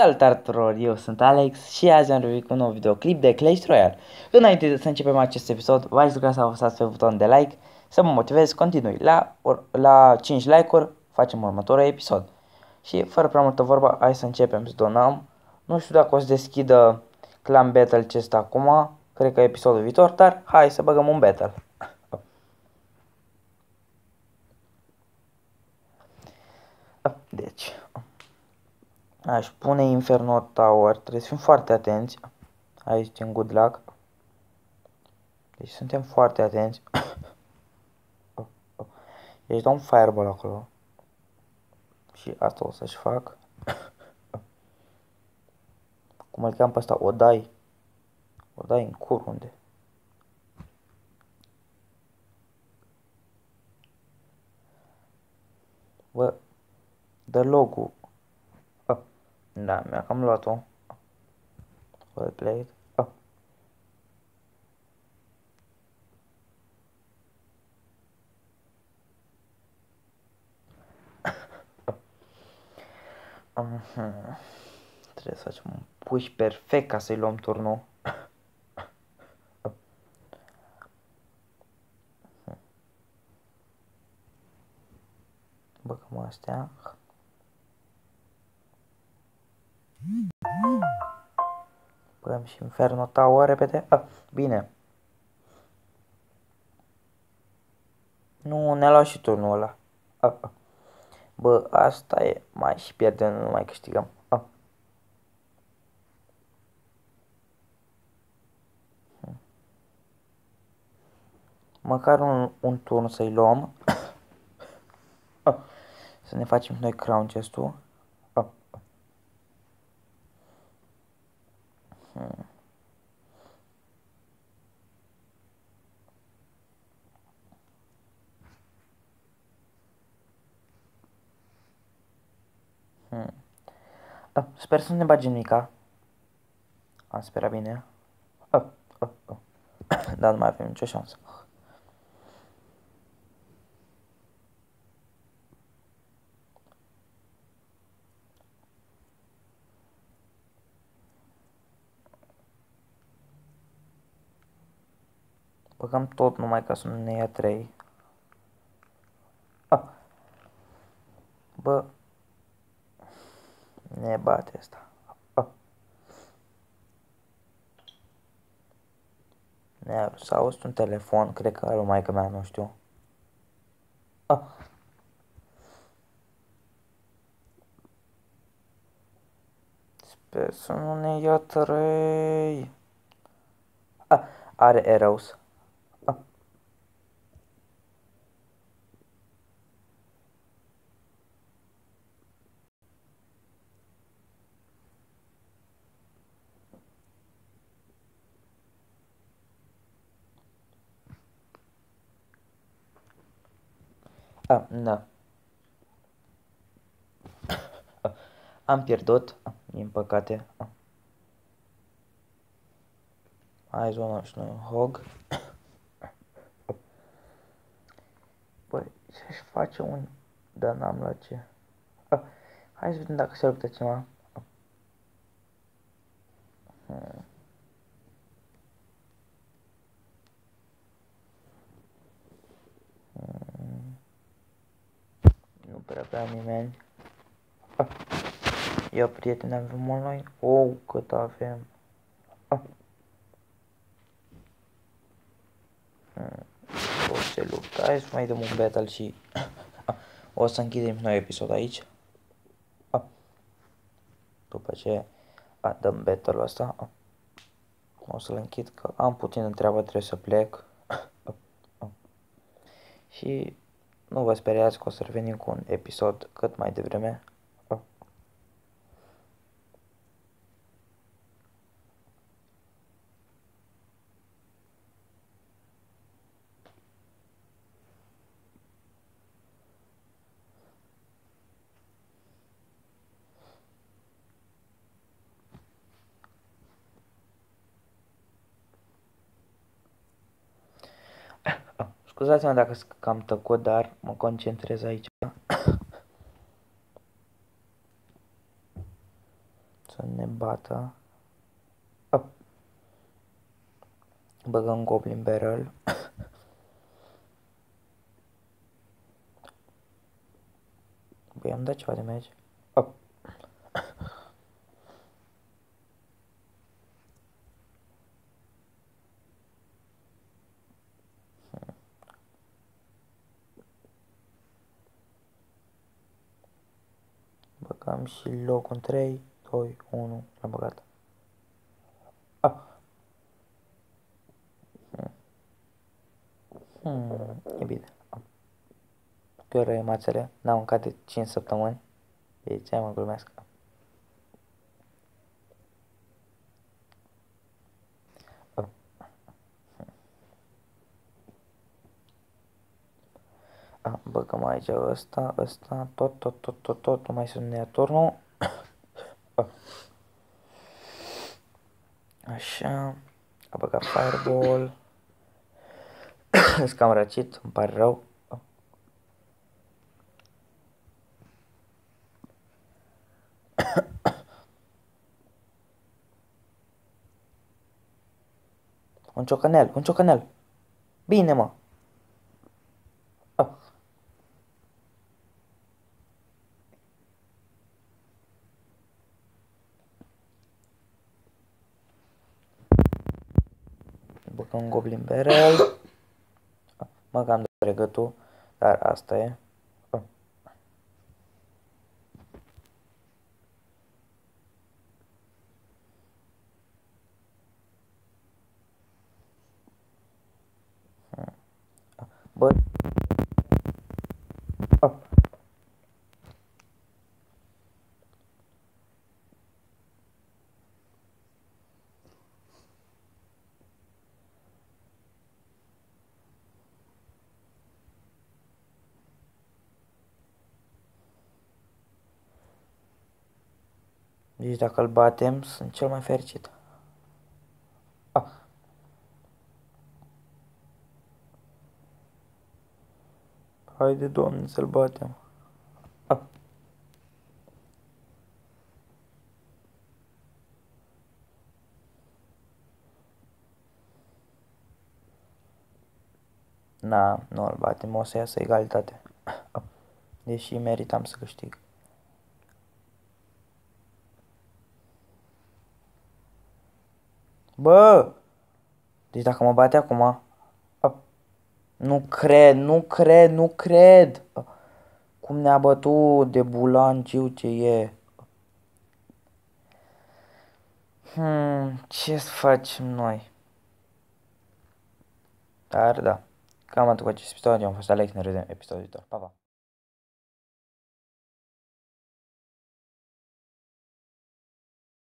Salutare tuturor, eu sunt Alex și azi am revenit cu un nou videoclip de Clash Royale. Înainte de să începem acest episod, v-aș ruga să apăsați pe butonul de like, să mă motivez să continui. La 5 like-uri facem următorul episod. Și fără prea multă vorbă, hai să începem să donăm. Nu știu dacă o să deschidă Clan Battle chest acum, cred că episodul viitor, dar hai să băgăm un battle. Deci... aș pune Inferno Tower, trebuie să fim foarte atenți. Aici în good luck. Deci suntem foarte atenți. Deci dau un fireball acolo. Și asta o să-și fac. Cum îl cheam pe ăsta? O dai în cur unde? Bă, dă logo. Da, mi-a cam luat-o. Well played. Trebuie să facem un push perfect ca să-i luăm turnul. Băgăm astea. Băgăm și Inferno Tower repede. Bine. Nu, ne-a luat și turnul ăla. Bă, asta e. Mai și pierdem, nu mai câștigăm. Măcar un turn să-i luăm. Să ne facem noi crown chest-ul. Sper să nu ne bage nimica. Am sperat bine. Dar nu mai avem nicio șansă. Băgăm tot numai ca să nu ne ia 3. Bă, ne bate asta. S-a auzit un telefon, cred că are o maică mea, nu știu. Sper să nu ne ia 3. Are arrows. Da. Am pierdut, din păcate. Hai să luăm și noi un hog. Băi, să-și face un... Dar n-am la ce. Hai să vedem dacă se luptă ceva. Nu prea nimeni. Ia, prieteni, avem online? Cât avem. O să se luptă. Hai să mai dăm un battle și... o să închidem noi episod aici. După ce dăm battle-ul ăsta. O să-l închid că am puțin în treabă, trebuie să plec. Și nu vă speriați că o să revenim cu un episod cât mai devreme. Scuzați-mă dacă sunt cam tăcut, dar mă concentrez aici. să ne bată. Băgăm Goblin Barrel. Băi, am dat ceva de meci. Băgăm și locul în 3, 2, 1, l-am băgat. E bine. Că rămațele n-au mâncat de 5 săptămâni. E ce mă glumesc. Băgăm aici ăsta, tot, nu mai sunt nea turnul. Așa, a băgat Fireball. Sunt cam răcit, îmi pare rău. Un ciocanel. Bine, mă. Băgăm Goblin Barrel. Mă cam de pregătul, dar asta e. Bă. Deci dacă îl batem, sunt cel mai fericit. Haide, Doamne, să-l batem. Na, nu îl batem, o să iasă egalitate. Deși meritam să câștig. Bă! Deci dacă mă bate acum... Nu cred! Cum ne-a bătut de bulanciu ce e. Ce să facem noi? Dar da, cam atât cu acest episod. Eu am fost Alex, ne vedem episodul viitor. Pa, pa!